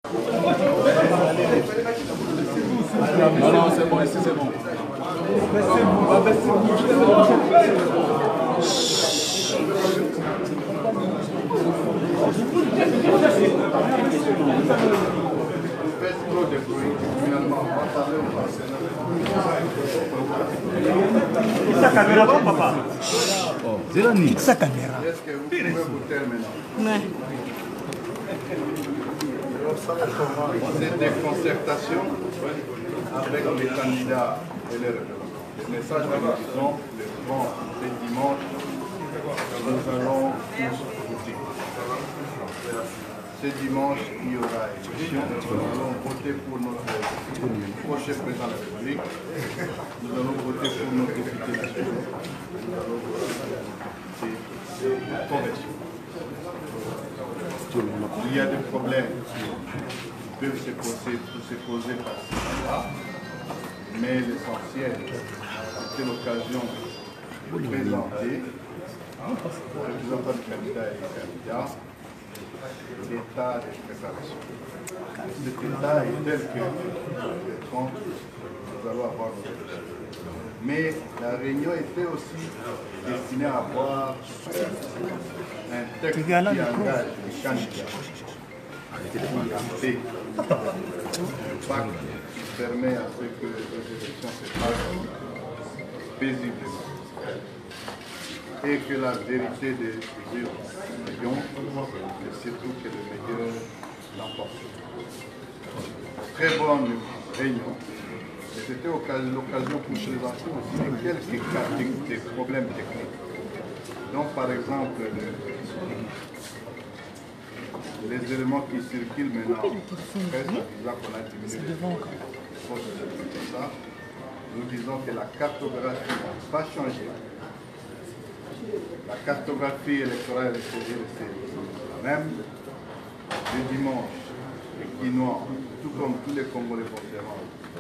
Non, non, c'est bon, ici c'est bon. Esa caméra va, papa? Oh, Zélani. Esa caméra. Est-ce que vous pouvez vous taire maintenant? C'est des concertations avec les candidats et les représentants. Le message que nous disons, le grand dimanche, nous allons tous voter. Ce dimanche, il y aura élection. Nous allons voter pour notre prochain président de la République. Nous allons voter pour nos députés nationaux. Nous allons voter pour des conventions. Il y a des problèmes qui peuvent se poser par-ci par-là, mais l'essentiel, c'est l'occasion de présenter aux représentants du candidat et des candidats l'état des préparations. Cet état est tel que quand nous allons avoir notre élection. Mais la réunion était aussi destinée à avoir un texte qui engage les candidats. C'est un pacte qui permet à ce que les élections se passent paisiblement. Et que la vérité des urnes triomphe, et surtout que le meilleur l'emporte. Très bonne réunion. Et c'était l'occasion pour présenter aussi quelques cas de problèmes techniques. Donc par exemple, les éléments qui circulent maintenant, qu'on a diminué ça, nous disons que la cartographie n'a pas changé. La cartographie électorale est la même. Le dimanche, les Quinois, tout comme tous les Congolais concernant.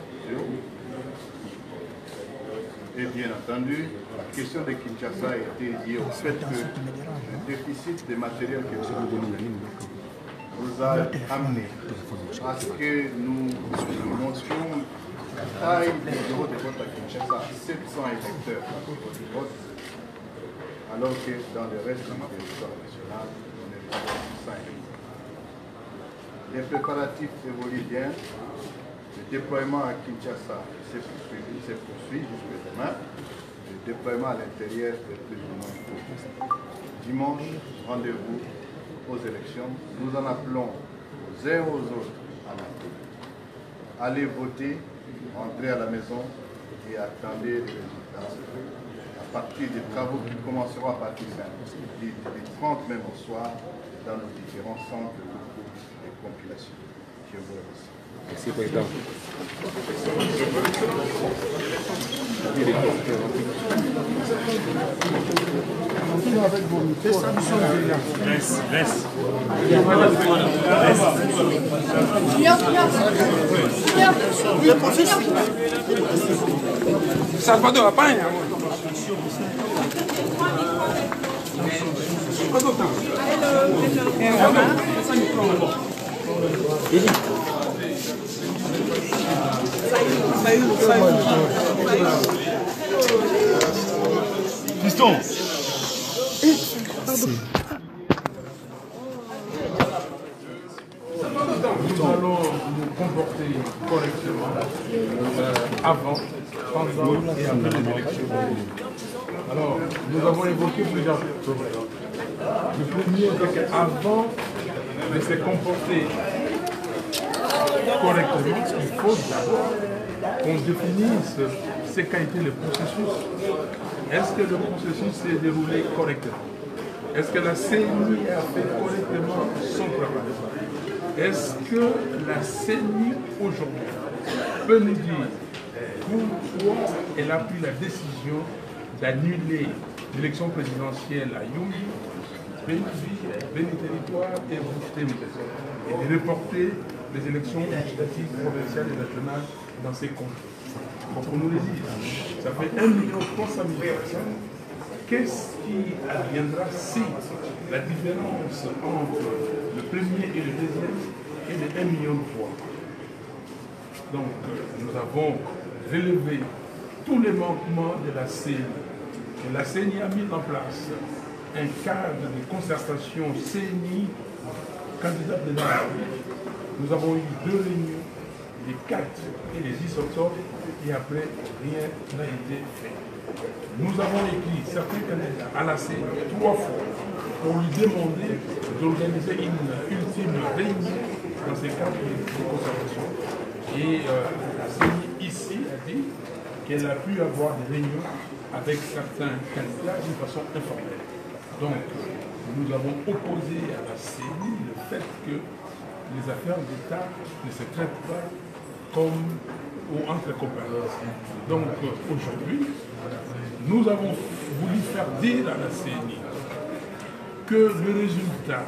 Et bien entendu, la question de Kinshasa a été liée au fait que le déficit de matériel que nous a amené à ce que nous montions la taille du bureau de vote à Kinshasa à 700 électeurs par bureau de vote, alors que dans le reste du territoire national, on est à 5 électeurs. Les préparatifs évoluent bien. Le déploiement à Kinshasa s'est poursuivi jusqu'à demain. Le déploiement à l'intérieur est plus ou moins court. Dimanche, rendez-vous aux élections. Nous en appelons aux uns aux autres à voter. Allez voter, entrez à la maison et attendez les résultats à partir des travaux qui commenceront à partir du 30 même au soir dans nos différents centres de compilation. Je vous remercie. Merci, Président. Salvador, apanha. Piston. Nous allons nous comporter correctement avant, pendant et après les élections. Alors, nous avons évoqué plusieurs problèmes. Le premier, c'est qu'avant de se comporter correctement, il faut d'abord qu'on définisse ce qu'a été le processus. Est-ce que le processus s'est déroulé correctement? Est-ce que la CENI a fait correctement son travail? Est-ce que la CENI aujourd'hui peut nous dire pourquoi elle a pris la décision d'annuler l'élection présidentielle à Yumbi, Béni Territoire et Boucheté et de reporter les élections législatives provinciales et nationales dans ces contrées? Pour qu'on nous le dise, ça fait 1,3 million de personnes. Qu'est-ce qui adviendra si la différence entre le premier et le deuxième est de 1 million de voix. Donc nous avons relevé tous les manquements de la CENI. Et la CENI a mis en place un cadre de concertation CENI candidat de la République. Nous avons eu 2 réunions, les 4 et les 10 octobre, et après, rien n'a été fait. Nous avons écrit certains candidats à la CENI 3 fois pour lui demander d'organiser une ultime réunion dans ces cadres de concertation. Et la CENI ici a dit qu'elle a pu avoir des réunions avec certains candidats d'une façon informelle. Donc, nous avons opposé à la CENI le fait que les affaires d'État ne se traitent pas comme ou entre copains. Donc, aujourd'hui, nous avons voulu faire dire à la CENI que le résultat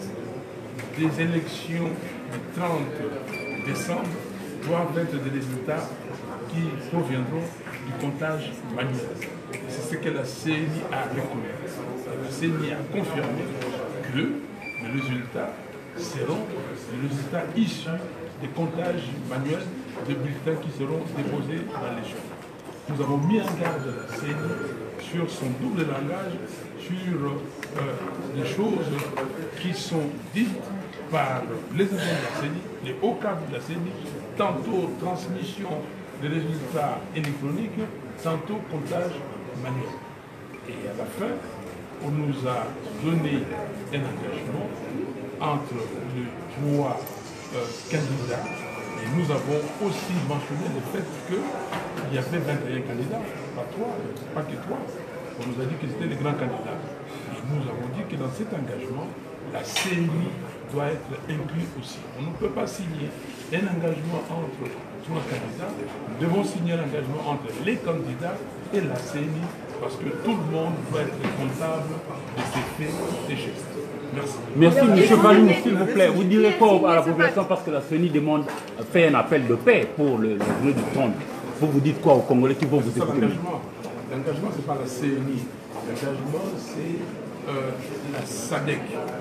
des élections du 30 décembre doivent être des résultats qui proviendront du comptage manuel. C'est ce que la CENI a reconnu. La CENI a confirmé que les résultats seront les résultats issus des comptages manuels de bulletins qui seront déposés dans les champs. Nous avons mis en garde la CENI sur son double langage, sur des choses qui sont dites par les agents de la CENI, les hauts cadres de la CENI, tantôt transmission des résultats électroniques, tantôt comptage manuel. Et à la fin, on nous a donné un engagement entre les 3 candidats. Et nous avons aussi mentionné le fait qu'il y avait 21 candidats, pas que 3. On nous a dit que c'était les grands candidats. Et nous avons dit que dans cet engagement, la CENI doit être inclue aussi. On ne peut pas signer un engagement entre 3 candidats. Nous devons signer un engagement entre les candidats et la CENI parce que tout le monde doit être comptable de ses faits et gestes. Merci. Merci, M. Balou, s'il vous plaît. Vous direz quoi à la population parce que la CENI demande fait un appel de paix pour le journée du 30. Vous dites quoi aux Congolais qui vont vous écouter? L'engagement, ce n'est pas la CENI. L'engagement, c'est la SADC,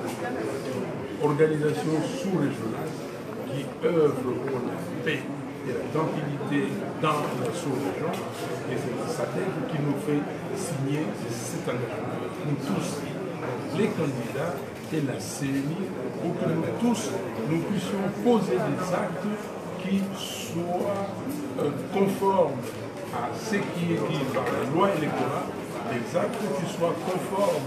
organisation sous-régionale qui œuvre pour la paix et la tranquillité dans la sous-région. Et c'est la SADC qui nous fait signer cet engagement. Nous tous, les candidats et la CENI, pour que nous tous, nous puissions poser des actes qui soient conformes à ce qui est dit par la loi électorale, des actes qui soient conformes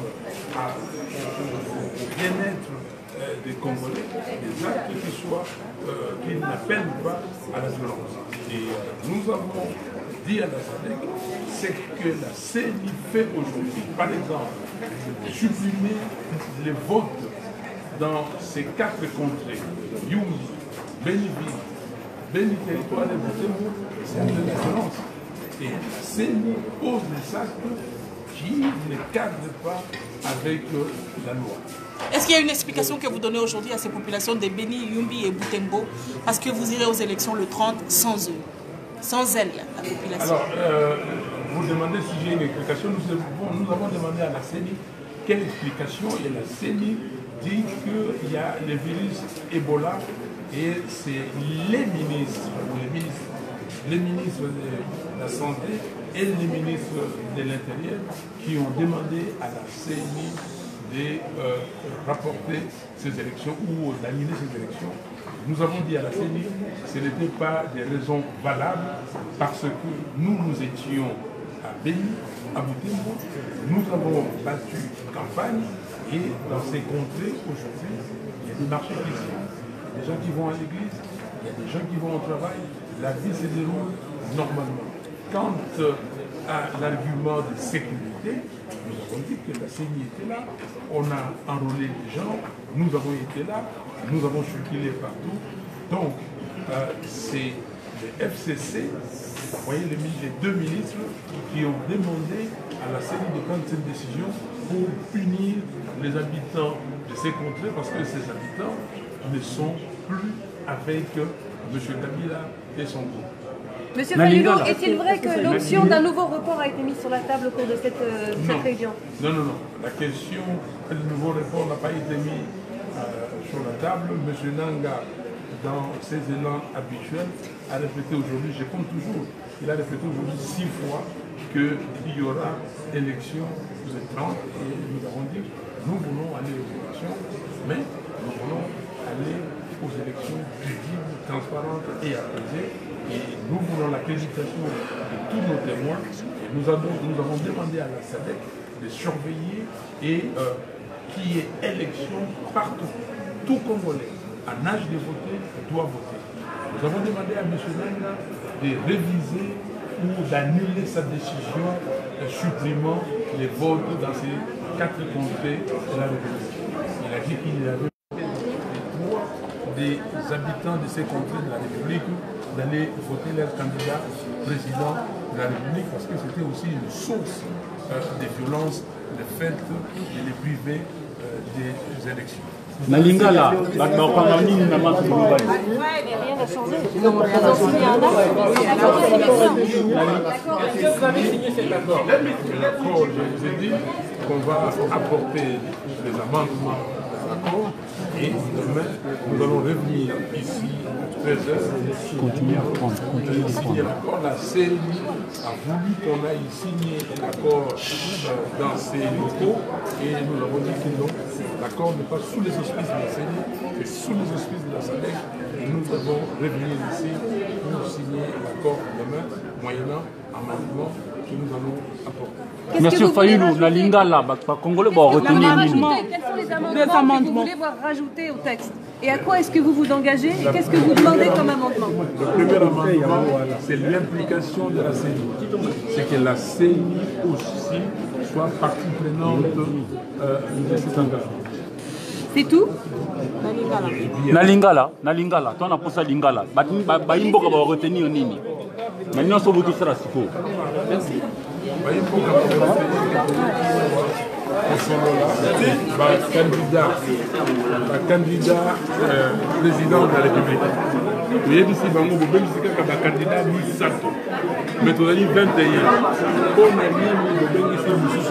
au bien-être des Congolais, des actes qui n'appellent pas à la violence. Et nous avons dit à la SADC ce que la CENI fait aujourd'hui. Par exemple, supprimer les votes dans ces 4 contrées, Yumbi, Béniville, Béni Territoire et Butembo, c'est de la violence. Et la CENI pose des actes qui ne cadrent pas avec la loi. Est-ce qu'il y a une explication que vous donnez aujourd'hui à ces populations de Béni, Yumbi et Butembo parce que vous irez aux élections le 30 sans eux, sans elle, la population? Alors, vous demandez si j'ai une explication. Nous avons demandé à la CENI quelle explication et la CENI dit qu'il y a le virus Ebola et c'est les ministres de la Santé et les ministres de l'Intérieur qui ont demandé à la CENI de rapporter ces élections ou d'annuler ces élections. Nous avons dit à la CENI que ce n'était pas des raisons valables parce que nous étions à Béni, à Butembo, nous avons battu campagne et dans ces contrées aujourd'hui, il y a des marchés qui se font, des gens qui vont à l'église, il y a des gens qui vont au travail, la vie se déroule normalement. Quant à l'argument de sécurité, nous avons dit que la CENI était là, on a enrôlé des gens, nous avons été là, nous avons circulé partout. Donc, c'est le FCC, vous voyez les 2 ministres qui ont demandé à la CENI de prendre cette décision pour punir les habitants de ces contrées parce que ces habitants ne sont plus avec M. Kabila et son groupe. Monsieur Fayulu, est-il vrai que l'option d'un nouveau report a été mise sur la table au cours de cette réunion? Non. La question du nouveau report n'a pas été mise sur la table. M. Nanga dans ses élans habituels, a répété aujourd'hui, je compte toujours, il a répété aujourd'hui 6 fois qu'il y aura élection le 30 et nous avons dit nous voulons aller aux élections, mais nous voulons aller aux élections crédibles, transparentes et apaisées. Et nous voulons l'accréditation de tous nos témoins. Et nous avons demandé à la SADC de surveiller et qu'il y ait élection partout. Tout Congolais en âge de voter doit voter. Nous avons demandé à M. Nenga de réviser ou d'annuler sa décision supprimant les votes dans ces 4 contrées de la République. Il a dit qu'il y avait droit des habitants de ces contrées de la République d'aller voter leur candidat président de la République parce que c'était aussi une source de violence, de fait de les priver des élections. Nalingala, rien n'a changé. Ils ont signé un acte. Vous avez signé cet accord. L'accord, je vous ai dit qu'on va apporter les amendements à l'accord et demain, nous allons revenir ici à 13h. Continuez à prendre. Signer l'accord. La CENI a voulu qu'on aille signer l'accord dans ces locaux et nous avons dit que non. L'accord n'est pas sous les auspices de la CENI, mais sous les auspices de la SADC. Et nous devons revenir ici pour signer l'accord demain, moyennant amendement que nous allons apporter. Monsieur Fayulu, na Lingala, Congolais va retenir quels sont les amendements que vous voulez voir rajoutés au texte? Et à quoi est-ce que vous vous engagez? Et qu'est-ce que vous demandez comme amendement? Le premier amendement, c'est l'implication de la CENI. C'est que la CENI aussi soit partie prenante de cet engagement. C'est tout? Na Lingala, toi na posa Lingala. Baimboka va retenir nini? Maintenant so vous sera siko. Merci. Baimboka va candidat président de la République. Vous voyez ici, Bango, vous avez un candidat Misato. Mais vous avez 21. On a mis ici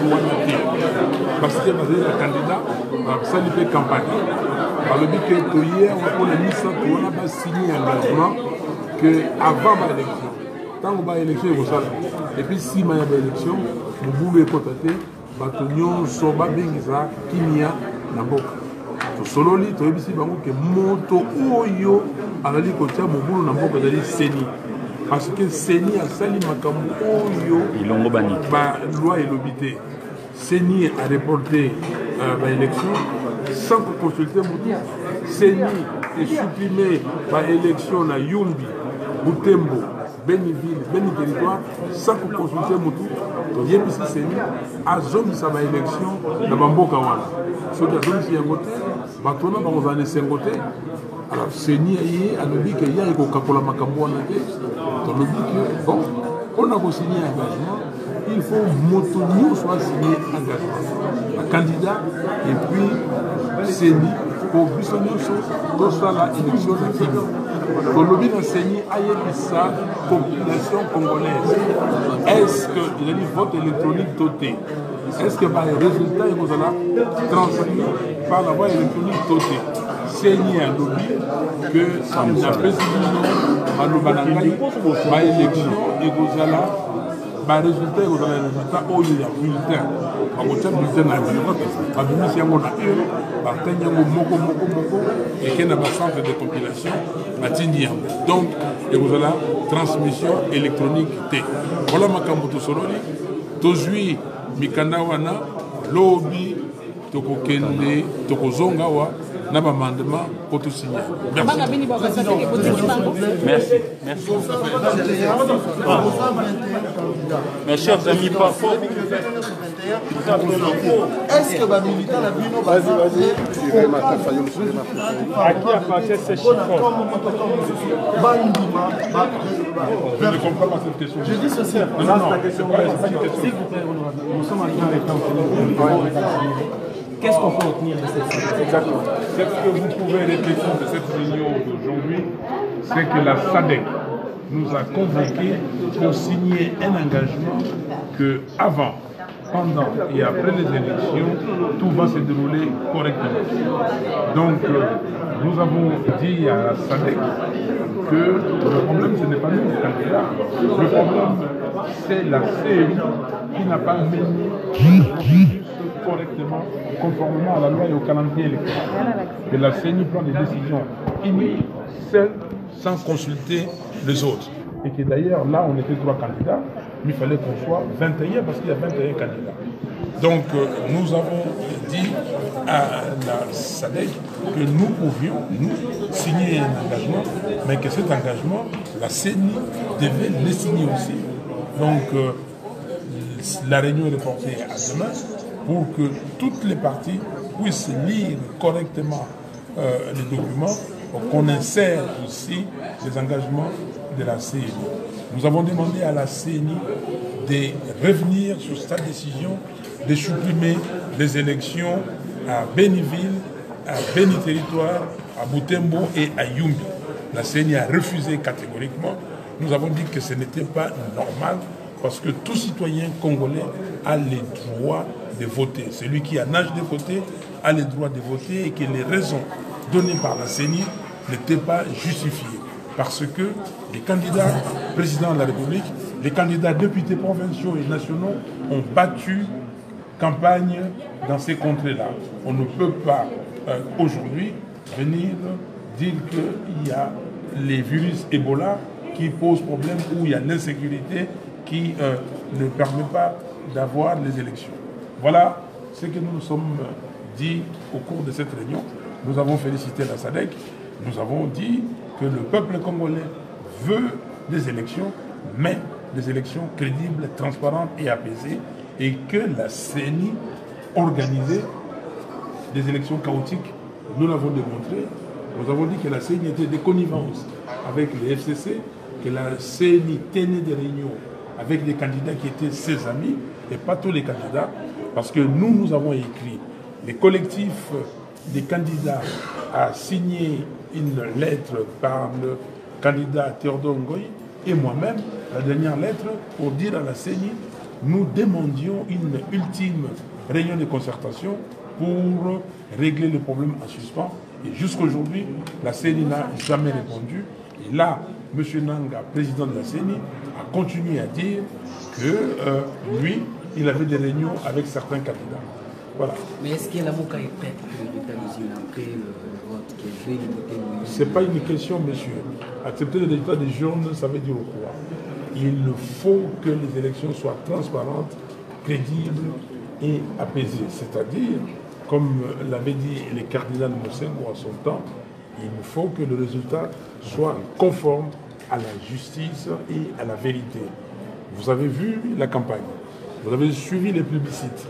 parce que vous avez un candidat, ça lui fait campagne. Par le but que hier, on a mis ça, on a signé un engagement qu'avant l'élection, tant qu'on a élection, et puis si il y a une élection, vous pouvez contacter. Batonyo soba bengiza kimia na mboka to sololi to ebisi bango ke moto oyo alali kotia mobulu na mboka dali CENI parce que CENI asali makambo oyo ilongo bani ba loi elobité CENI a reporté ba élection sans consulter moto CENI est supprimé ba élection na Yumbi Butembo Beniville, Beni territoire, sans consulter Moutou, donc il y a ici CENI, à zone ça va élection, dans Bamboka Wana. Ceux qui ont zone qui ont voté, maintenant on va en essayer de voter. Alors CENI a dit qu'il y a un Kapola Makambo en été, donc le dit que bon, on a signé un engagement, il faut Moto nous soit signé un engagement. Un candidat et puis CENI pour tout ça la élection de Kimi. Le lobby de CENI a eu sa population congolaise. Est-ce qu'il y a du vote électronique doté? Est-ce que par les résultats, il vous a transmis par la voie électronique dotée? CENI a lobby que la présidente à l'Obanangaï, par l'élection, il vous a là. Par résultat, il vous a résultat où il y a bulletin. Par votre bulletin, par le on a eu, par Moko, et qu'il y a un centre de compilation. Donc, et vous avez la transmission électronique T. Voilà ma kambuto sololi. Tozui Mikandawana, lobby, Tokokende, Tokozongawa, Nabamandema, pour tout signer. Merci. Merci. Merci. Mes chers amis, parfois. Est-ce que les militants la Bino à qui appartient ces chiffres? Je ne comprends pas cette question. Je dis ceci. Non, c'est pas une question. S'il vous plaît, nous sommes en train de qu'est-ce qu'on peut retenir de cette situation? Exactement. Ce que vous pouvez réfléchir de cette réunion d'aujourd'hui, c'est que la SADC nous a convoqués pour signer un engagement que avant pendant et après les élections, tout va se dérouler correctement. Donc, nous avons dit à la SADC que le problème, ce n'est pas nous, les candidats. Le problème, c'est la CENI qui n'a pas mené le processus correctement, conformément à la loi et au calendrier électoral. Que la CENI prend des décisions inutiles, seule, sans consulter les autres. Et que d'ailleurs, là, on était 3 candidats, mais il fallait qu'on soit 21 parce qu'il y a 21 candidats. Donc, nous avons dit à la SADC que nous pouvions, nous, signer un engagement, mais que cet engagement, la CENI devait le signer aussi. Donc, la réunion est reportée à demain pour que toutes les parties puissent lire correctement les documents, qu'on insère aussi les engagements de la CENI. Nous avons demandé à la CENI de revenir sur sa décision de supprimer les élections à Béniville, à Béni-Territoire, à Butembo et à Yumbi. La CENI a refusé catégoriquement. Nous avons dit que ce n'était pas normal parce que tout citoyen congolais a le droit de voter. Celui qui a l'âge de voter a le droit de voter et que les raisons données par la CENI n'étaient pas justifiées. Parce que les candidats présidents de la République, les candidats députés provinciaux et nationaux ont battu campagne dans ces contrées-là. On ne peut pas aujourd'hui venir dire qu'il y a les virus Ebola qui posent problème ou il y a l'insécurité qui ne permet pas d'avoir les élections. Voilà ce que nous nous sommes dit au cours de cette réunion. Nous avons félicité la SADC, nous avons dit que le peuple congolais veut des élections, mais des élections crédibles, transparentes et apaisées, et que la CENI organisait des élections chaotiques. Nous l'avons démontré. Nous avons dit que la CENI était de connivence avec les FCC, que la CENI tenait des réunions avec des candidats qui étaient ses amis, et pas tous les candidats, parce que nous avons écrit, les collectifs des candidats a signé une lettre par le candidat Théodore Ngoï et moi-même, la dernière lettre, pour dire à la CENI, nous demandions une ultime réunion de concertation pour régler le problème en suspens. Et jusqu'aujourd'hui, la CENI n'a jamais répondu. Et là, M. Nanga, président de la CENI, a continué à dire que lui, il avait des réunions avec certains candidats. Voilà. Mais est-ce que la MOCA est prête pour l'état des urnes après le vote qui est fait? Ce n'est pas une question, monsieur. Accepter le résultat des urnes, ça veut dire quoi? Il faut que les élections soient transparentes, crédibles et apaisées. C'est-à-dire, comme l'avait dit le cardinal Mosengo à son temps, il faut que le résultat soit conforme à la justice et à la vérité. Vous avez vu la campagne, vous avez suivi les plébiscites,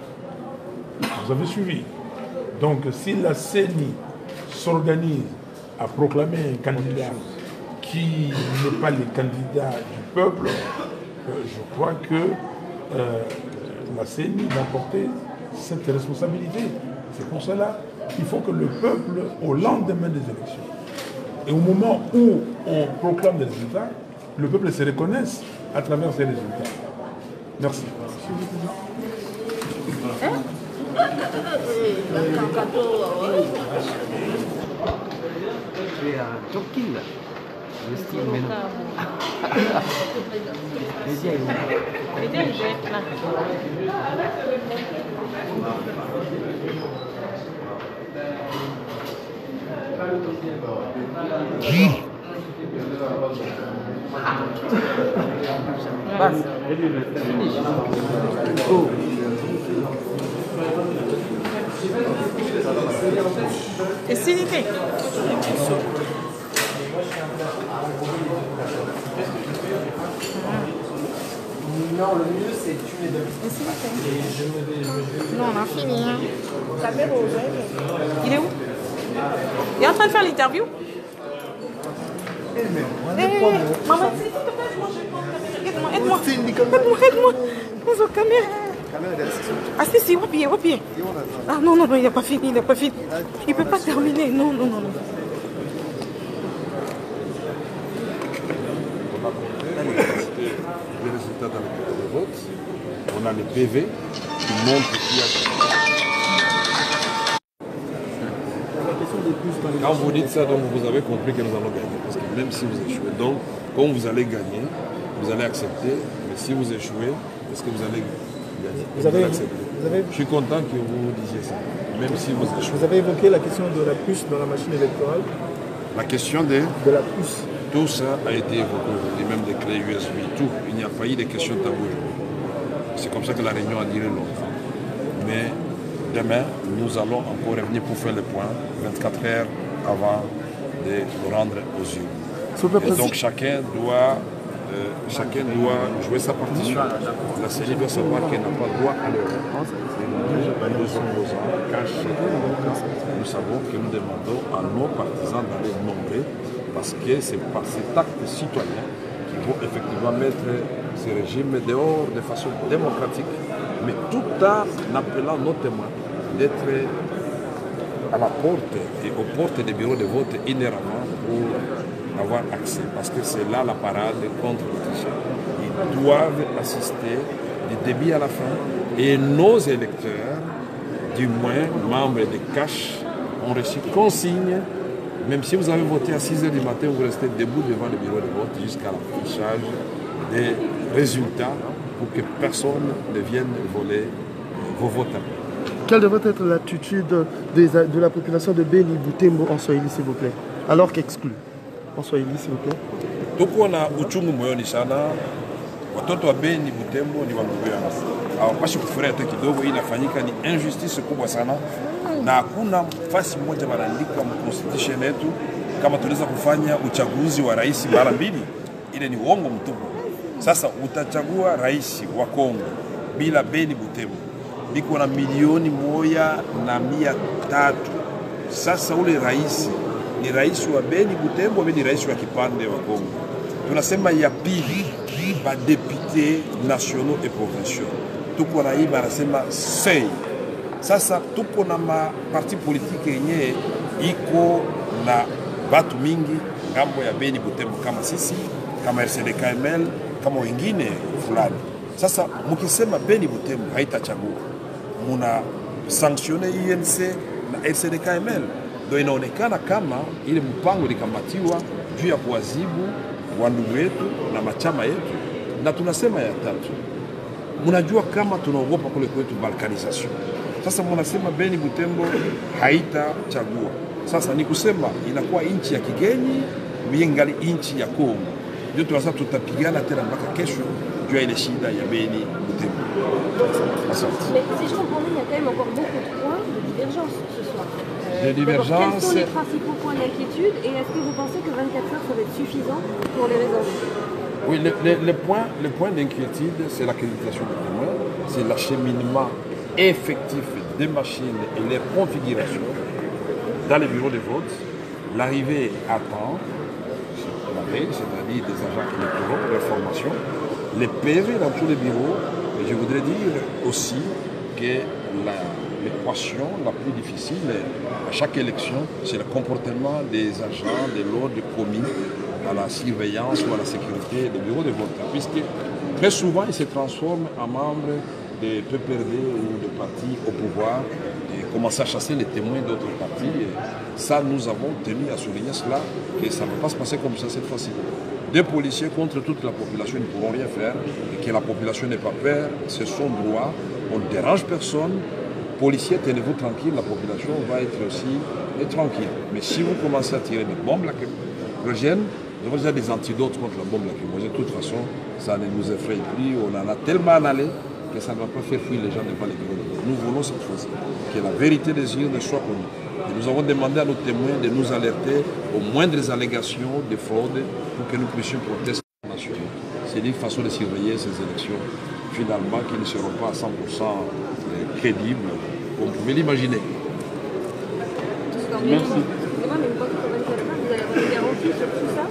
vous avez suivi. Donc si la CENI s'organise à proclamer un candidat qui n'est pas le candidat du peuple, je crois que la CENI va porter cette responsabilité. C'est pour cela qu'il faut que le peuple, au lendemain des élections, et au moment où on proclame les résultats, le peuple se reconnaisse à travers ces résultats. Merci. Tu es un jockey là. Le style maintenant. Et s'il était Non, le mieux c'est tu les donnes. Non, on a fini. Hein. Il est où? Il est en train de faire l'interview. Maman, s'il te plaît, aide-moi. Aide-moi. Pose aux caméras. Ah si, wapier. Ah non, il n'a pas fini, Il ne peut pas terminer, non. Les résultats dans le vote, on a les PV qui montrent qu'il y a... Quand vous dites ça, donc vous avez compris que nous allons gagner. Parce que même si vous échouez, donc quand vous allez gagner, vous allez accepter. Mais si vous échouez, est-ce que vous allez gagner? Vous allez accepter. Je suis content que vous disiez ça, même si vous échouez. Vous avez évoqué la question de la puce dans la machine électorale. La question de la puce. Tout ça a été évoqué aujourd'hui, même des clés USB, tout. Il n'y a pas eu de questions taboues aujourd'hui. C'est comme ça que la réunion a duré longtemps. Mais demain, nous allons encore revenir pour faire le point 24 heures avant de nous rendre aux urnes. Et donc chacun doit jouer sa partition. La CENI doit savoir qu'elle n'a pas droit à l'erreur. Nous opposants cachent cette erreur. Nous savons que nous demandons à nos partisans d'aller nombrer parce que c'est par cet acte citoyen qu'il faut effectivement mettre ce régime dehors de façon démocratique, mais tout en appelant nos témoins d'être à la porte et aux portes des bureaux de vote inhéremment pour avoir accès, parce que c'est là la parade contre le tricheur. Ils doivent assister du début à la fin et nos électeurs, du moins membres de CACH, ont reçu consigne. Même si vous avez voté à 6 h du matin, vous restez debout devant le bureau de vote jusqu'à l'affichage des résultats pour que personne ne vienne voler vos votes. Quelle devrait être l'attitude de la population de Beni Butembo en Swahili, s'il vous plaît? Alors qu'exclu. En Swahili, s'il vous plaît. Tuko na uchungu moyoni sana. Watoto wa Beni Butembo ni wandugu yangu. Hawapashi kufurahia hata kidogo. Hii inafanyika ni injustice kubwa sana. Na hakuna fasi moja wanaandikwa constitution yetu kama tunaweza kufanya uchaguzi wa rais mara mbili. Ile ni uongo mtupu. Sasa utachagua rais wa Kongo bila Beni Butembo. Biko na 1,100,000. Sasa ule rais ni rais wa Beni Butembo, ni rais wa kipande wa Kongo. Tunasema ya pili ba députés nationaux et provinciaux. Tuko na hii banasema sei. Sasa tuko na parti politique yenye iko na batu mingi ngambo ya Beni Butembo kama sisi, kama RCD-KML, kama wengine fulani. Sasa mkisema Beni Butembo haitachagua, muna sanctionne INC na RCD-KML. Ndio inaonekana kama ile mpango ilikamatiwa juu ya kuwazibu wandugu wetu na machama yetu. Na tunasema ya tatu, mnajua kama tunaogopa kule kwetu balkanization. Sasa mnasema Beni Butembo haitachagua. Sasa ni kusema inakuwa nchi ya kigeni, miengali nchi ya Kongo. Ndio tunasema tutapigana tena mpaka kesho juu ya ile shida ya Beni Butembo. Asante. Mais si je comprends bien, il y a quand même encore beaucoup de points de divergence ce soir. Des divergences. Quels sont les principaux points d'inquiétude et est-ce que vous pensez que 24 heures ça va être suffisant pour les résoudre? Oui, le point d'inquiétude, c'est l'accréditation des témoins, c'est l'acheminement effectif des machines et les configurations dans les bureaux de vote, l'arrivée à temps, c'est-à-dire des agents électoraux, leur formation, les PV dans tous les bureaux. Et je voudrais dire aussi que l'équation la plus difficile à chaque élection, c'est le comportement des agents de l'ordre commis à la surveillance ou à la sécurité des bureaux de vote. Puisque très souvent, ils se transforment en membres de PPRD ou de partis au pouvoir et commencent à chasser les témoins d'autres partis. Et ça, nous avons tenu à souligner cela, que ça ne va pas se passer comme ça cette fois-ci. Des policiers contre toute la population ne pourront rien faire et que la population n'ait pas peur, c'est son droit, on ne dérange personne. Policiers, tenez-vous tranquille, la population va être aussi tranquille. Mais si vous commencez à tirer des bombes lacrymogènes, nous avons déjà des antidotes contre la bombe lacrymogène. De toute façon, ça ne nous effraie plus. On en a tellement en aller que ça ne va pas faire fuir les gens devant les bureaux de vote. Nous voulons cette fois-ci que la vérité des urnes soit connue. Et nous avons demandé à nos témoins de nous alerter aux moindres allégations de fraude pour que nous puissions protester nationaux. C'est une façon de surveiller ces élections, finalement, qui ne seront pas à 100% crédibles, comme vous pouvez l'imaginer. Merci. Excusez-moi, mais une fois que 24 heures, vous allez avoir une garantie sur tout ça?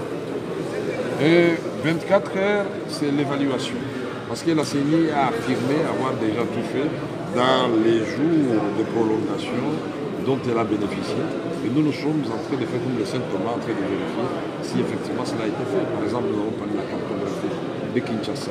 24 heures, c'est l'évaluation. Parce que la CENI a affirmé avoir déjà tout fait dans les jours de prolongation dont elle a bénéficié. Et nous sommes en train de faire comme le Saint-Thomas, en train de vérifier si effectivement cela a été fait. Par exemple, nous avons parlé de la cartographie de Kinshasa.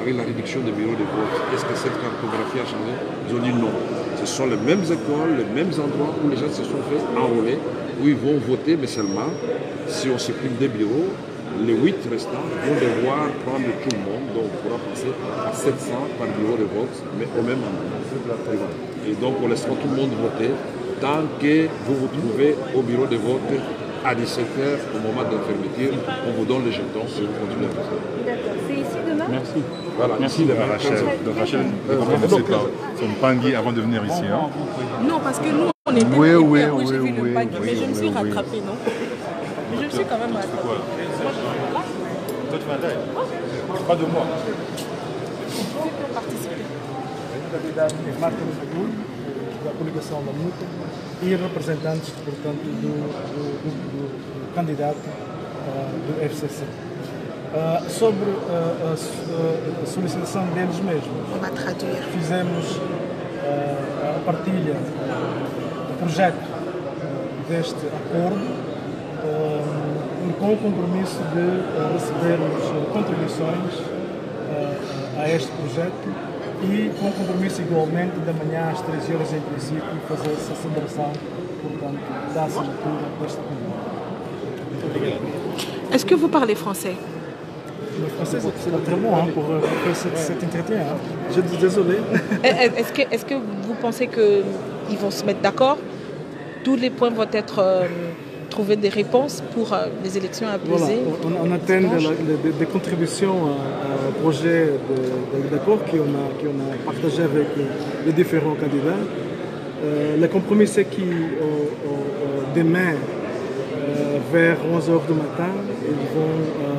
avec la réduction des bureaux de vote, est-ce que cette cartographie a changé? Ils ont dit non. Ce sont les mêmes écoles, les mêmes endroits où les gens se sont fait enrôler, où ils vont voter, mais seulement si on supprime des bureaux, les 8 restants vont devoir prendre tout le monde, donc on pourra passer à 700 par bureau de vote, mais au même endroit. Et donc on laissera tout le monde voter tant que vous vous trouvez au bureau de vote à 17h, au moment de la fermeture, on vous donne les jetons et vous continuez à voter. D'accord. C'est ici demain? Merci. Voilà, merci ici, Rachel. Donc Rachel, c'est une Pangui avant de venir ici. Hein. Non, parce que nous, on était Oui, j'ai vu le pack, mais je me suis rattrapée, non? Mais je me suis quand même rattrapée. Moi, Toi, tu vas là. Pas de moi. je peux participer. Marta Bagulho, da coligação da Muta, e representantes, portanto, do candidato do FCC. Sobre a solicitação deles mesmos, fizemos a partilha do projeto deste acordo com o compromisso de recebermos contribuições a este projeto e com o compromisso igualmente de amanhã às 13 horas em princípio fazer essa celebração, portanto, da assinatura desta convenção. Est-ce que vous parlez français? Le français, c'est très bon pour cet entretien. Hein. Je dis désolé. Est-ce que vous pensez qu'ils vont se mettre d'accord? Tous les points vont être trouver des réponses pour les élections à peser. Voilà, on attend des contributions au projet d'accord qu'on a partagé avec les différents candidats. Le compromis, c'est que demain, vers 11h du matin, ils vont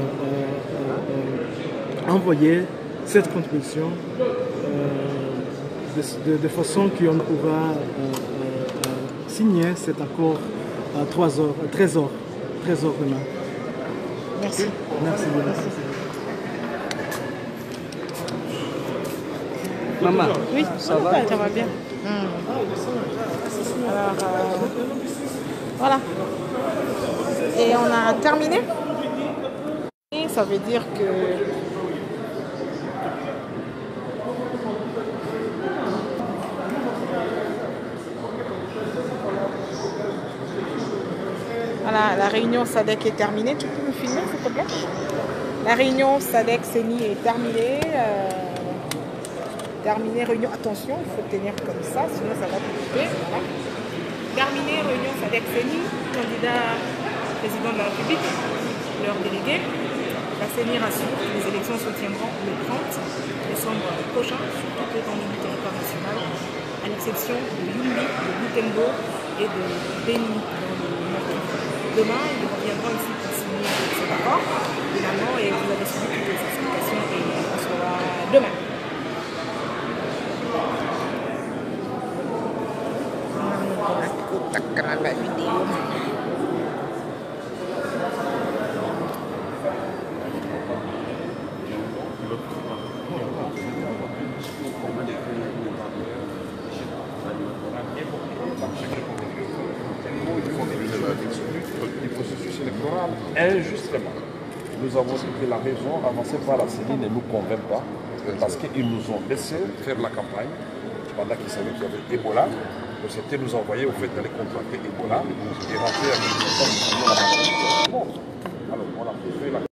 envoyer cette contribution de façon qu'on pourra signer cet accord à 13h demain. Merci. Merci. Maman, oui, ça va? Ça va bien. Alors, voilà. Et on a terminé. Et ça veut dire que voilà, la réunion SADC est terminée. Tu peux me filmer, s'il te plaît? La réunion SADC-CENI est terminée. Terminée, réunion. Attention, il faut tenir comme ça, sinon ça va te couper. Voilà. Terminée, réunion SADC-CENI. Candidat président de la République, leurs délégués. La CENI rassure que les élections se tiendront le 30 décembre prochain sur toute l'étendue du territoire national, à l'exception de Yumbi, de Butembo et de Beni dans le nord. Demain, ils reviendront ici pour signer cet accord, finalement, et vous avez suivi toutes les explications et on se revoit demain. La vidéo. Du processus électoral, injustement. Nous avons dit que la raison avancée par la CENI ne nous convainc pas, parce qu'ils nous ont laissé faire la campagne pendant qu'ils savaient qu'il y avait Ebola. Donc c'était nous envoyer au fait d'aller contracter Ebola et rentrer avec une personne qui nous a alors on a fait la